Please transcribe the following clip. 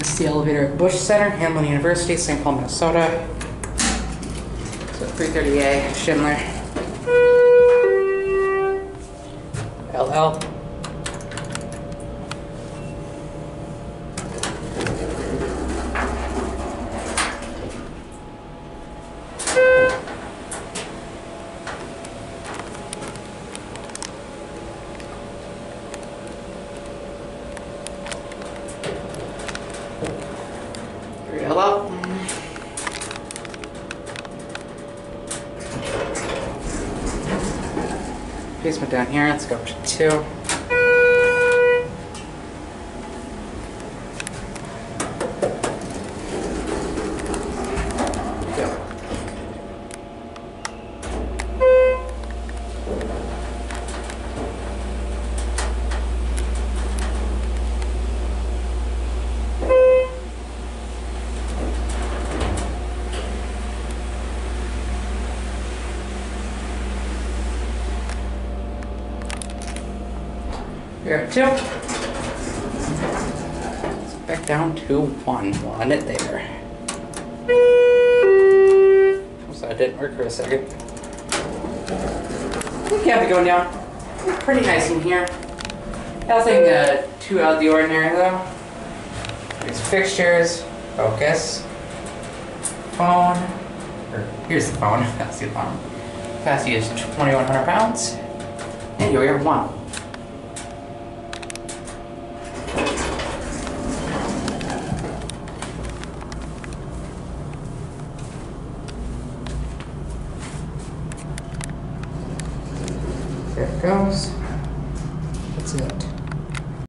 This is the elevator at Bush Center, Hamline University, St. Paul, Minnesota. So 330A, Schindler. LL. Hello. Basement down here, let's go up to 2. Go. We're at 2. Let's back down to 1. We'll end it there. So that didn't work for a second. We have it going down. Pretty nice in here. Nothing too out of the ordinary though. There's fixtures, focus, phone. Or here's the phone. That's the phone. Capacity is 2,100 pounds. And you're 1. There it goes.